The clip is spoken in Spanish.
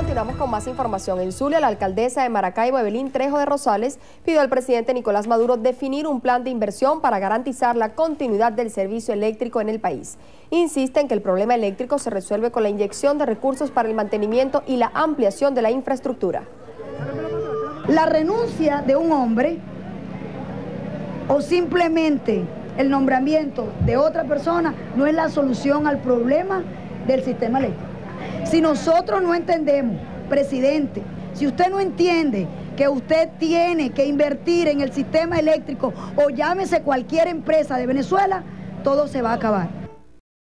Continuamos con más información. En Zulia, la alcaldesa de Maracaibo, Evelyn Trejo de Rosales, pidió al presidente Nicolás Maduro definir un plan de inversión para garantizar la continuidad del servicio eléctrico en el país. Insiste en que el problema eléctrico se resuelve con la inyección de recursos para el mantenimiento y la ampliación de la infraestructura. La renuncia de un hombre o simplemente el nombramiento de otra persona no es la solución al problema del sistema eléctrico. Si nosotros no entendemos, presidente, si usted no entiende que usted tiene que invertir en el sistema eléctrico o llámese cualquier empresa de Venezuela, todo se va a acabar.